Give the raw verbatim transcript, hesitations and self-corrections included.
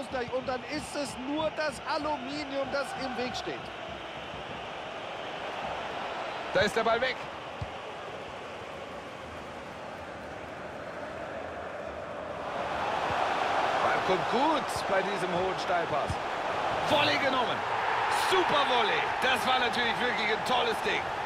Ausgleich. Und dann ist es nur das Aluminium, das im Weg steht. Da ist der Ball weg. Ball kommt gut bei diesem hohen Steilpass. Volley genommen. Super Volley. Das war natürlich wirklich ein tolles Ding.